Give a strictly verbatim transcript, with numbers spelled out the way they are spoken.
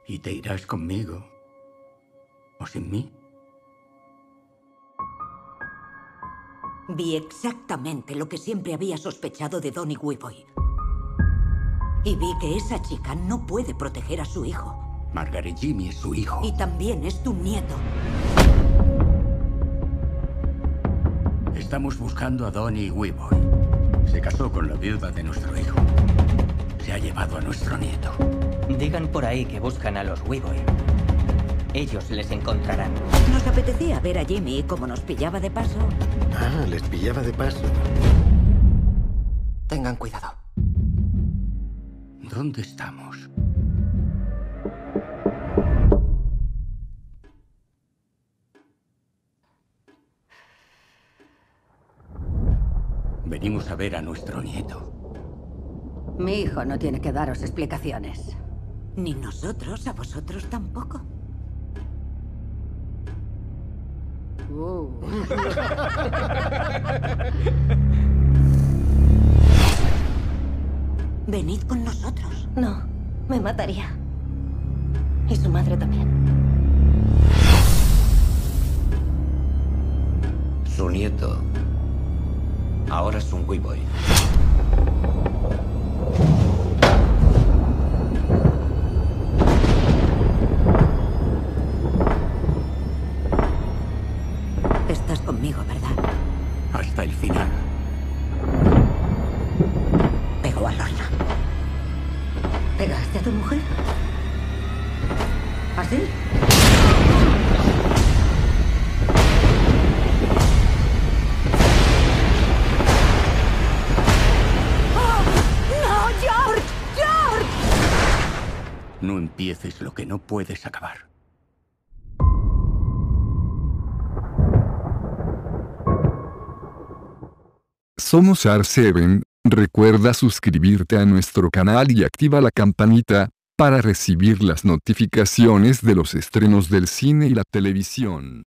¿Y te irás conmigo? ¿O sin mí? Vi exactamente lo que siempre había sospechado de Donny Weeboy. Y vi que esa chica no puede proteger a su hijo. Margaret Jimmy es su hijo. Y también es tu nieto. Estamos buscando a Donny Weeboy. Se casó con la viuda de nuestro hijo. Se ha llevado a nuestro nieto. Digan por ahí que buscan a los Weeboy. Ellos les encontrarán. Nos apetecía ver a Jimmy como nos pillaba de paso. Ah, les pillaba de paso. Tengan cuidado. ¿Dónde estamos? Venimos a ver a nuestro nieto. Mi hijo no tiene que daros explicaciones. Ni nosotros, a vosotros tampoco. Uh. Venid con nosotros. No, me mataría. Y su madre también. Su nieto ahora es un Weeboy. Estás conmigo, ¿verdad? Hasta el final. Pegó a Lorna. ¿Pegaste a tu mujer? ¿Así? No empieces lo que no puedes acabar. Somos R siete, recuerda suscribirte a nuestro canal y activa la campanita, para recibir las notificaciones de los estrenos del cine y la televisión.